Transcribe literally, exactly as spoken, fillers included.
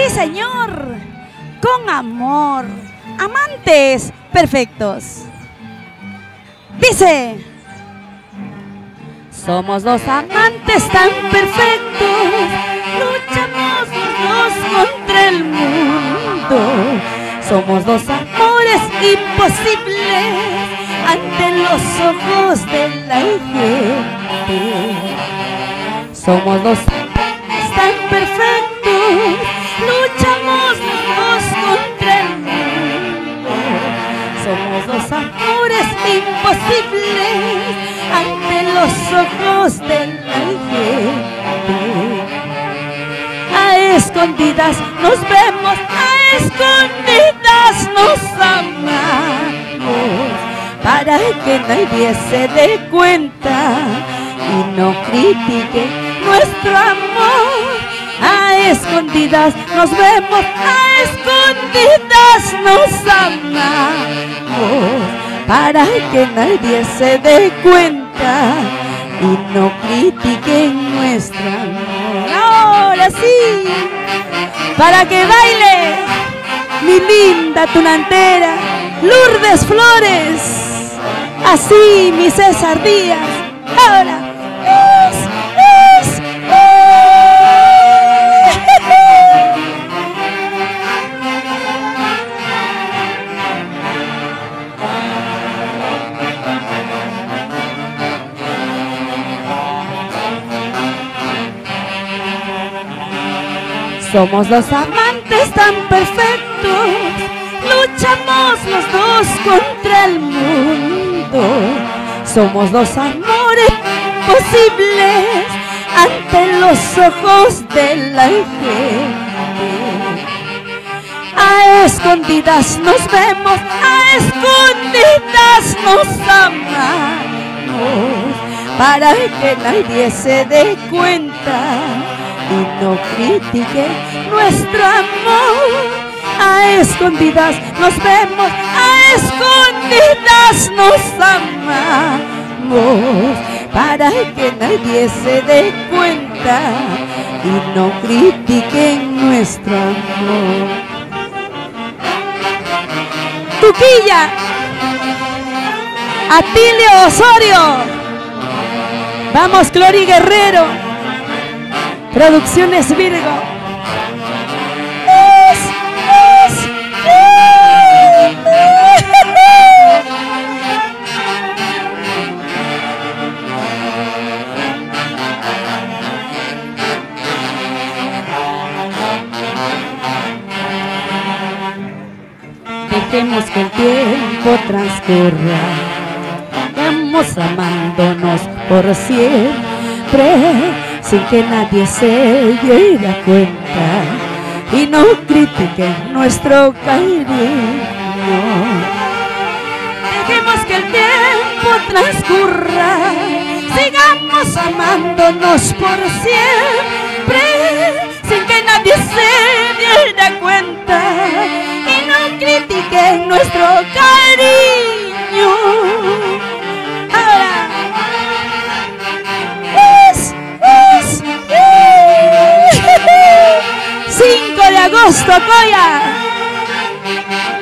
señor, con amor, amantes perfectos. Dice: somos dos amantes tan perfectos, luchamos los dos contra el mundo. Somos dos amores imposibles ante los ojos de la gente. Somos dos amantes tan perfectos, luchamos los dos contra el mundo. Somos dos amores imposibles ante los ojos de la gente. A escondidas nos vemos, a escondidas nos amamos, para que nadie se dé cuenta y no critique nuestro amor. A escondidas nos vemos, a escondidas nos amamos, para que nadie se dé cuenta y no critiquen nuestro amor. Ahora sí, para que baile mi linda tunantera Lourdes Flores, así mi César Díaz. Ahora es, es, es. Somos dos amantes tan perfectos, luchamos los dos contra el mundo. Somos dos amores imposibles ante los ojos de la gente. A escondidas nos vemos, a escondidas nos amamos, para que nadie se dé cuenta y no critique nuestro amor. A escondidas nos vemos, a escondidas nos amamos, para que nadie se dé cuenta y no critiquen nuestro amor. Tuquilla, Atilio Osorio, vamos Clori Guerrero, Producciones Virgo. Es, es, es. Dejemos que el tiempo transcurra, vamos amándonos por siempre, sin que nadie se diera cuenta y no critiquen nuestro cariño. Dejemos que el tiempo transcurra, sigamos amándonos por siempre, sin que nadie se diera cuenta y no critiquen nuestro cariño. Ahora es, es, es. cinco de agosto, Coya.